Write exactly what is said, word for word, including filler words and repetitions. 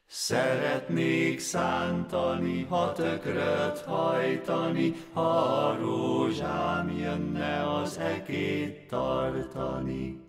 Szeretnék szántani, ha tökröt hajtani, ha a rózsám jönne az ekét tartani.